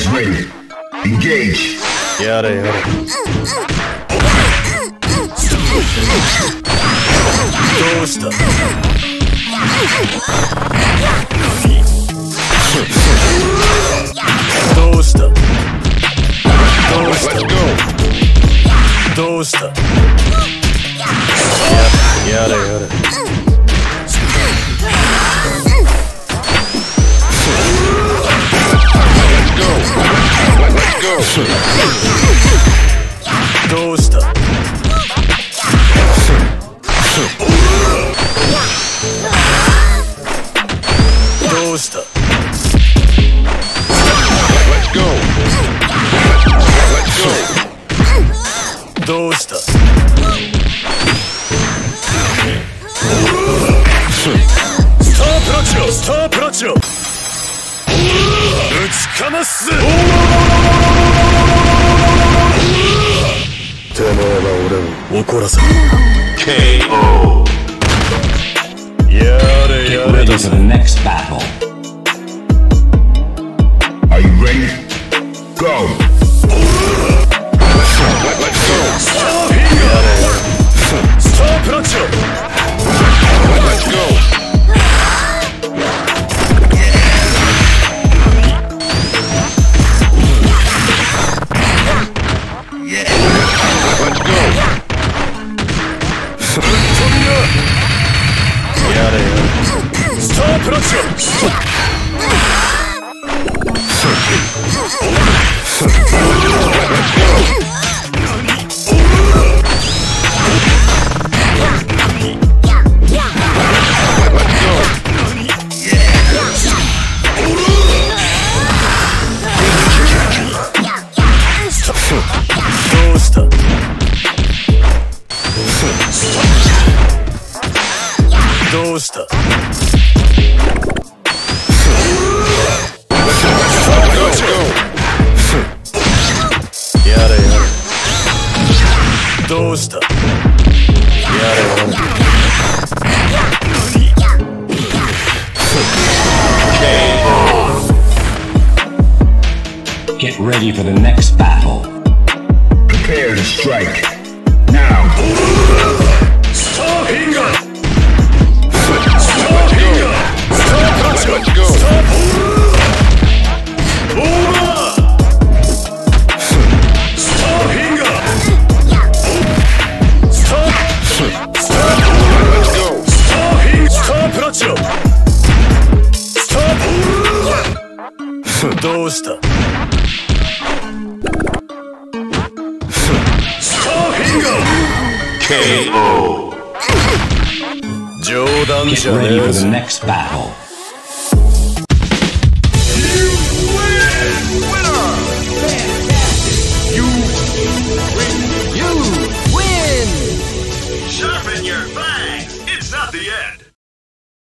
ready. Engage. やれやれ。どうした？どうした？どうした？どうした？やれやれ。どうした？どうした？どうした？スタープラチナ、スタープラチナ、ぶちかますぜ。てめえは俺を怒らせる。 KO。 やれやれだぜ。 Are you ready? Go! Let's go! Star Finger! Star Platinum! Let's go! Let's go! Star Platinum! Get ready for the next battle. Prepare to strike. Now. Star Finger! Star Finger! Star Platinum! Let's go! Over! Star Finger! Star! Let's go! Star Finger! Star Platinum! Star! どうした？ KO. 冗談じゃねえ。 Get ready for the next battle.